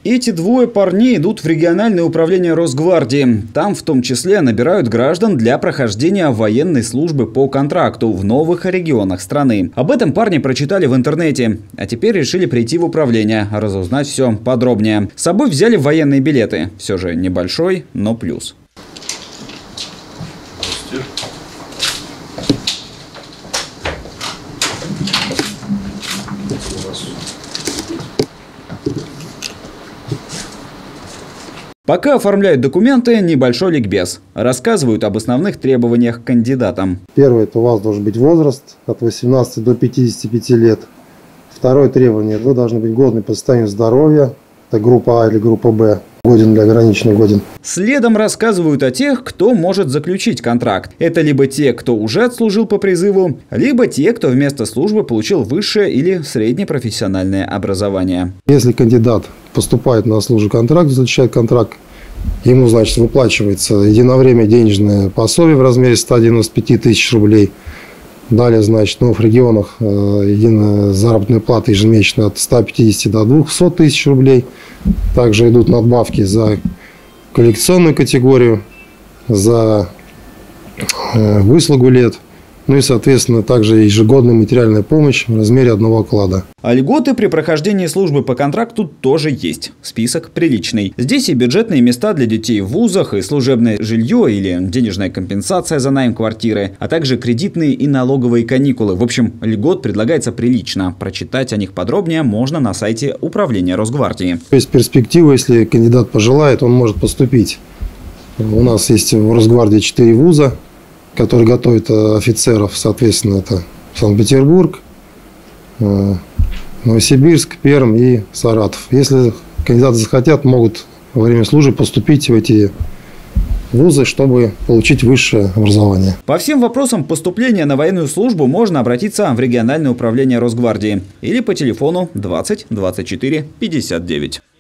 Эти двое парней идут в региональное управление Росгвардии. Там в том числе набирают граждан для прохождения военной службы по контракту в новых регионах страны. Об этом парни прочитали в интернете. А теперь решили прийти в управление, разузнать все подробнее. С собой взяли военные билеты. Все же небольшой, но плюс. Пока оформляют документы, небольшой ликбез. Рассказывают об основных требованиях к кандидатам. Первое, это у вас должен быть возраст от 18 до 55 лет. Второе требование, вы должны быть годны по состоянию здоровья. Это группа А или группа Б. Годен для ограниченный годен. Следом рассказывают о тех, кто может заключить контракт. Это либо те, кто уже отслужил по призыву, либо те, кто вместо службы получил высшее или среднее профессиональное образование. Если кандидат поступает на службу контракт, заключает контракт, ему, значит, выплачивается единовременно денежное пособие в размере 195 тысяч рублей. Далее, значит, в новых регионах единая заработная плата ежемесячно от 150 до 200 тысяч рублей. Также идут надбавки за коллекционную категорию, за выслугу лет. Ну и, соответственно, также ежегодная материальная помощь в размере одного оклада. А льготы при прохождении службы по контракту тоже есть. Список приличный. Здесь и бюджетные места для детей в вузах, и служебное жилье или денежная компенсация за найм квартиры, а также кредитные и налоговые каникулы. В общем, льгот предлагается прилично. Прочитать о них подробнее можно на сайте Управления Росгвардии. То есть перспектива, если кандидат пожелает, он может поступить. У нас есть в Росгвардии 4 вуза, которые готовят офицеров, соответственно, это Санкт-Петербург, Новосибирск, Пермь и Саратов. Если кандидаты захотят, могут во время службы поступить в эти вузы, чтобы получить высшее образование. По всем вопросам поступления на военную службу можно обратиться в региональное управление Росгвардии или по телефону 20 24 59.